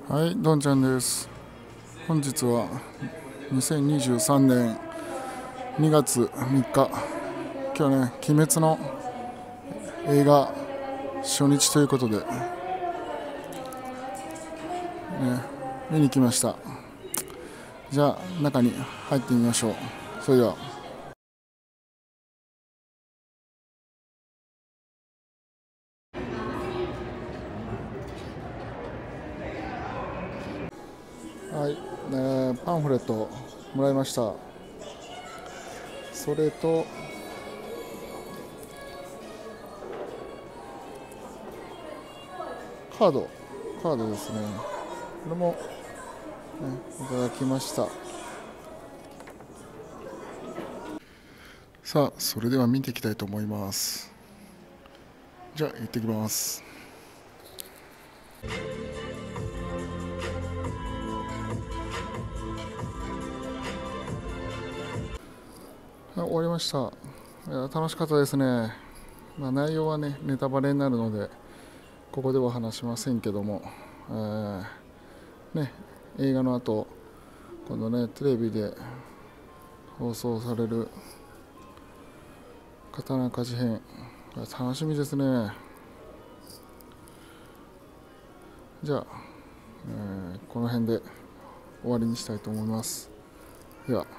はい、どんちゃんです。本日は2023年2月3日。今日ね、鬼滅の映画初日ということで、ね、見に来ました。じゃあ、中に入ってみましょう。それでは。はい、パンフレットもらいました。それと、カードですね。これも、いただきました。さあ、それでは見ていきたいと思います。じゃあ、行ってきます。終わりました。いや、楽しかったですね。内容はね、ネタバレになるので、ここでは話しませんけども、ね、映画の後、今度ね、テレビで放送される刀鍛冶編、楽しみですね。じゃあ、この辺で終わりにしたいと思います。では。